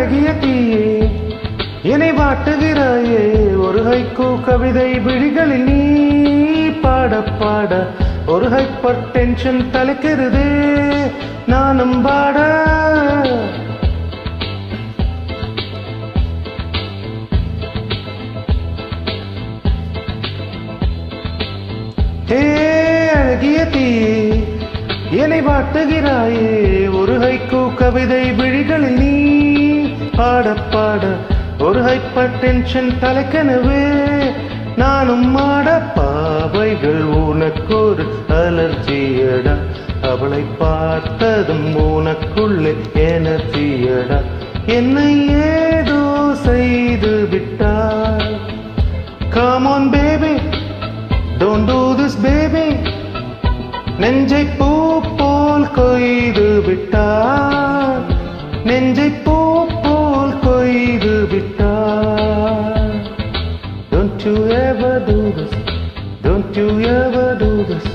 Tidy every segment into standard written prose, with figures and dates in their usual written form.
அழகிய தீயே என்னை வாட்டுகிறாயே ஒரு ஹைக்கூ கவிதை விழிகளில் நீ பாட பாட ஒரு ஹைப்பர் டென்ஷன் தலைக்கிறதே நானும் பாட அழகிய தீயே என்னை வாட்டுகிறாயே ஒரு ஹைக்கூ கவிதை விழிகளில் நீ பாட பாட ஒரு ஹைப்பர் டென்ஷன் தலைக்கனவே நானும் மாட பாவைகள் உனக்கு ஒரு அலர்ஜியடா அவளை பார்த்ததும் உனக்குள்ளே எனர்ஜியடா என்னை ஏதோ செய்து விட்டாள் Come on baby don't do this baby நெஞ்சை பூ போல் கொய்து விட்டாள் நெஞ்சை பூ போல் கொய்து விட்டாள் Don't you ever do this Don't you ever do this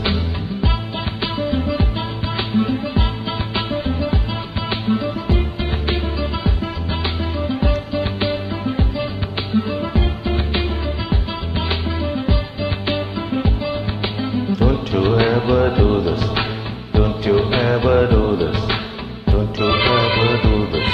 Don't you ever do this Don't you ever do this Don't you ever do this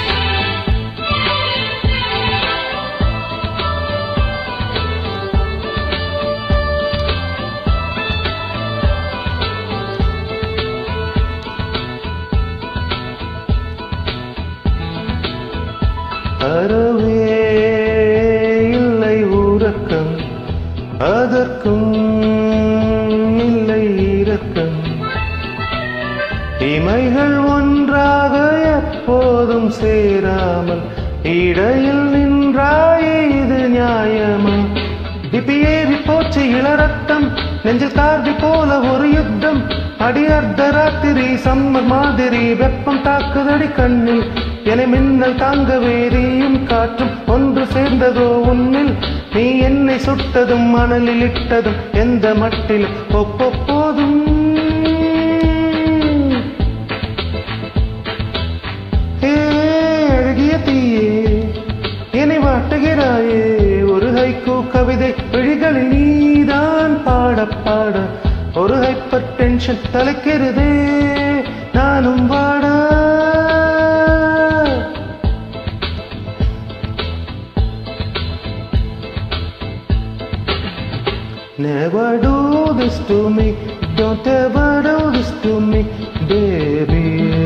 அறவே இல்லை உறக்கம் அதற்கும் இல்லை இரக்கம் இமைகள் ஒன்றாக எப்போதும் சேராமல் இடையில் நின்றாயே இது நியாயமா திப்பியேறி போச்சு இளரத்தம் நெஞ்சில் கார்வி போல ஒரு யுத்தம் அடி அர்த்த ராத்திரி சம்மர் மாதிரி வெப்பம் தாக்குதடி கண்ணில் என மின்னல் தாங்க வேதியும் காற்றும் ஒன்று சேர்ந்ததோ உன்னில் நீ என்னை சுட்டதும் மணலில் இட்டதும் எந்த மட்டிலும் போதும் அழகிய தீயே என்னை வாட்டுகிறாயே ஒரு ஹைக்கூ கவிதை விழிகளில் நீதான் பாட பாட ஒரு ஹைப்பர் டென்ஷன் தலைக்கிறதே நானும் வாட Never do this to me Don't ever do this to me baby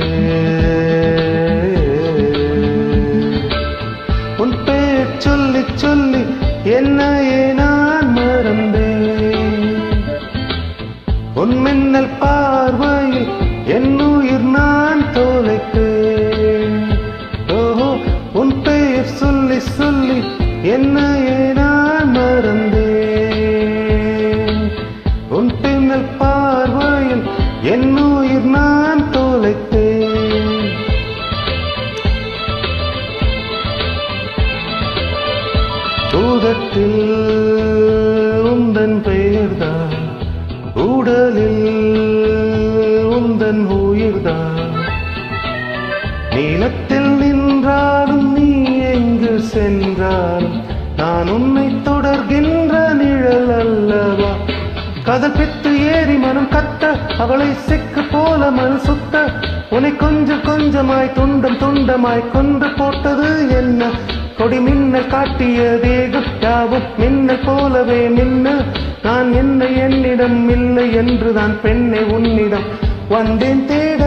உன் பேர் சொல்லி சொல்லி என்னையே நான் மறந்தேன் உன் மின்னல் பார்வையில் என் உயிர் நான் தொலைத்தேன் ஓஹோ உன் பெயர் சொல்லி சொல்லி என்னையே நான் மறந்தேன் உன் மின்னல் பார்வையில் என் உயிர் நான் தொலைத்தேன் தூதத்தில் உந்தன் பெயர்தான் உடலில் உந்தன் உயிர்தான் நீளத்தில் நின்றாலும் நீ எங்கு சென்றாலும் நான் உன்னை தொடர்கின்ற நிழல் அல்லவா கதல் பித்து ஏறி மனம் கத்த அவளை சிக்கு போல மனு சுத்த உன்னை கொஞ்சம் கொஞ்சமாய் துண்டம் துண்டமாய் கொன்று போட்டது என்ன கொடி மின்னல் காட்டிய தேகம் யாவும் மின்னல் போலவே மின்ன நான் என்னை என்னிடம் இல்லை என்றுதான் பெண்ணை உன்னிடம் வந்தேன் தேட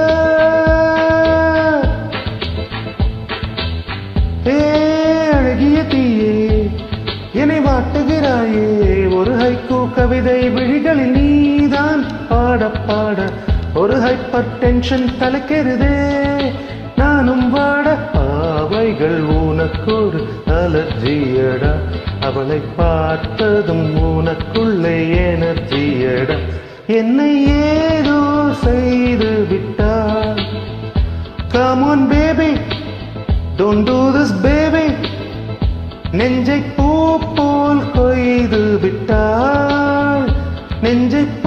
அழகிய தீயே என்னை வாட்டுகிறாயே ஒரு ஹைக்கூ கவிதை விழிகளில் நீதான் பாட பாட ஒரு ஹைப்பர் டென்ஷன் தலைக்கிறதே நானும் வாட பாவைகள் உனக்கு ஒரு அலர்ஜியடா அவளை பார்த்ததும் உனக்குள்ளே எனர்ஜியடா என்னை ஏதோ செய்து விட்டாள் Come on baby Don't do this baby நெஞ்சை பூ போல் கொய்து விட்டாள் நெஞ்சை